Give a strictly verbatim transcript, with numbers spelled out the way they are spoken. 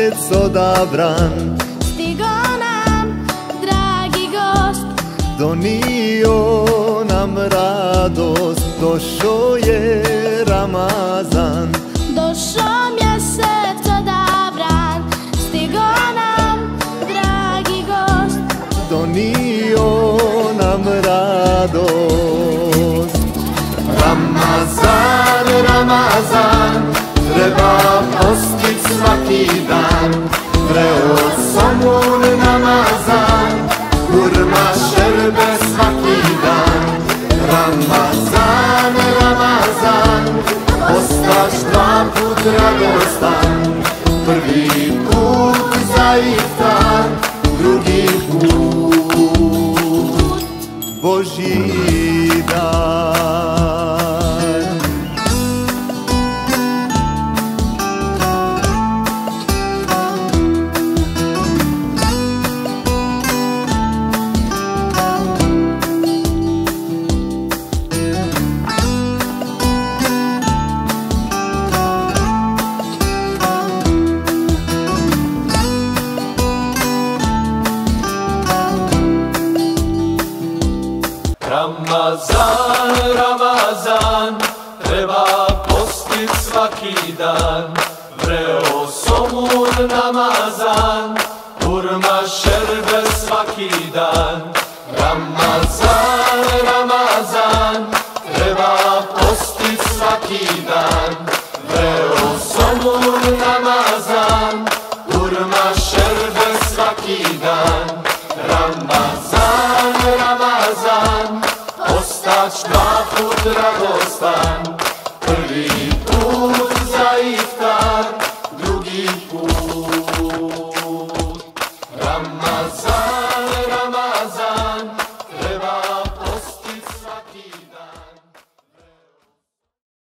mjesec odabran, stigo nam dragi gost, donio nam radost, došao je Ramazan. došao mjesec odabran, stigo nam dragi gost, donio nam radost. Ramazan, Ramazan, treba postit svaki dan, vreo somun namazan, kurma šerbe svaki dan. Ramazan, Ramazan, ostaš dva put radostan, prvi put za iftar, drugi put Božji dan. Ramazan, Ramazan, treba postit svaki dan, vreo somun namazan, kurma šerbe svaki dan. Ramazan, Ramazan, treba postit svaki dan, vreo somun namazan, kurma šerbe svaki dan. Ramazan, Ramazan, ostać dva put radostan, prvi put za iftar,